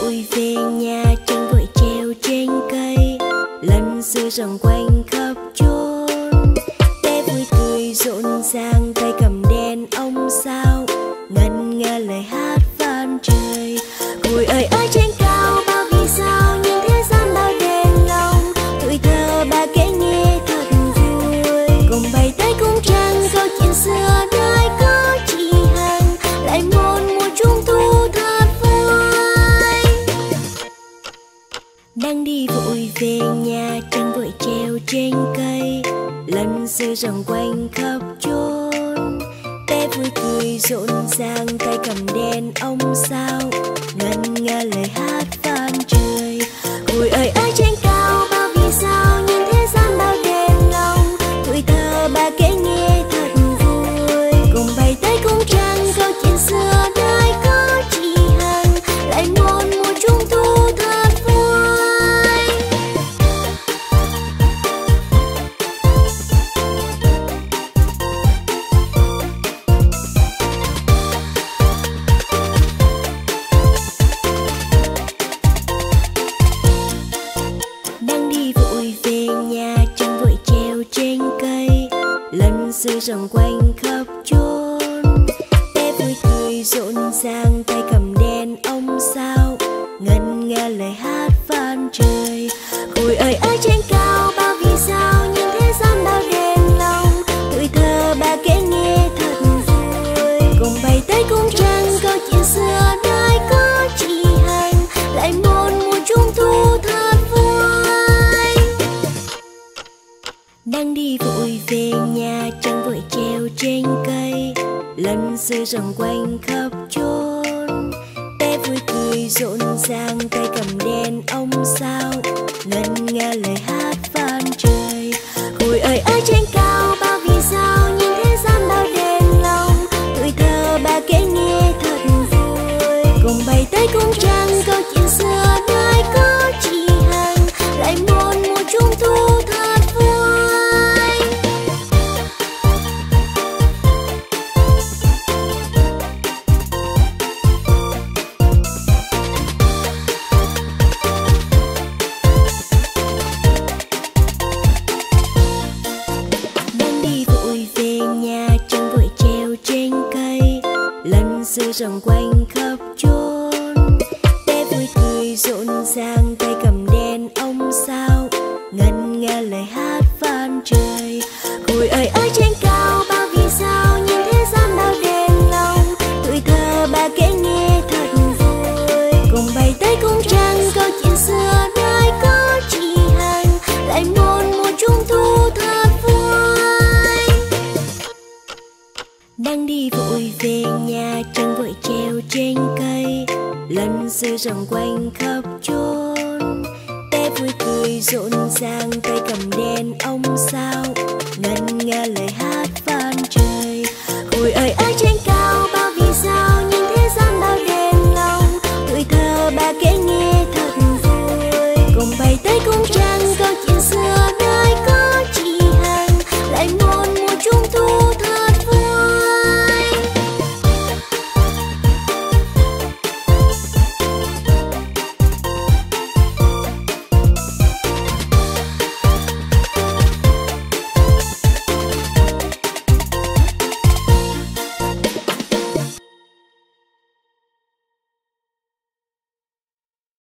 vội về nhà trăng vội treo trên cây, lần xưa ròng quanh khắp chốn. Bé vui cười rộn ràng tay cầm đèn ông sao, ngân nga lời hát vang trời. Ngồi ơi trên cao bao vì sao, nhưng thế gian bao đèn lòng. Tuổi thơ ba kể nghe thật vui, cùng bày tay cùng trăng câu chuyện xưa nơi có chị Hằng, lại một mùa trung thu thật vui. Đang đi vội về nhà trăng vội treo trên cây, lần xưa ròng quanh khắp chốn. Bé vui cười rộn ràng tay cầm đèn ông sao, ngân nga lời hát vang trời. Ngồi ơi trên cao bao vì sao, nhưng thế gian bao đèn lòng. Tuổi thơ ba kể nghe thật vui, cùng bày tay cùng trăng câu chuyện xưa nơi có chị Hằng, lại một mùa trung thu thật vui. Đang đi vội về nhà trăng vội treo trên cây, lần xưa ròng quanh khắp chốn. Bé vui cười rộn ràng tay cầm đèn ông sao, ngân nga lời hát vang trời. Ngồi ơi trên cao bao vì sao, nhưng thế gian bao đèn lòng. Tuổi thơ ba kể nghe thật vui, cùng bày tay cùng trăng câu chuyện xưa nơi có chị Hằng, lại một mùa trung thu thật vui. Đang đi vội về nhà trăng vội treo trên cây, lần xưa ròng quanh khắp chốn. Bé vui cười rộn ràng tay cầm đèn ông sao, ngân nga lời hát vang trời. Ngồi ơi trên cao bao vì sao, nhưng thế gian bao đèn lòng. Tuổi thơ ba kể nghe thật vui, cùng bày tay cùng trăng câu chuyện xưa nơi có chị Hằng, lại một mùa trung thu thật vui. Đang đi vội về nhà trăng vội treo trên cây, lần xưa ròng quanh khắp chốn. Bé vui cười rộn ràng tay cầm đèn ông sao, ngân nga lời hát vang trời. Ngồi ơi trên cao bao vì sao, nhưng thế gian bao đèn lòng. Tuổi thơ ba kể nghe thật vui, cùng bày tay cùng trăng câu chuyện xưa nơi có chị Hằng, lại một mùa trung thu thật vui. Đang đi vội về nhà trăng vội treo trên cây, lần xưa ròng quanh khắp chốn. Bé vui cười rộn ràng tay cầm đèn ông sao, ngân nga lời hát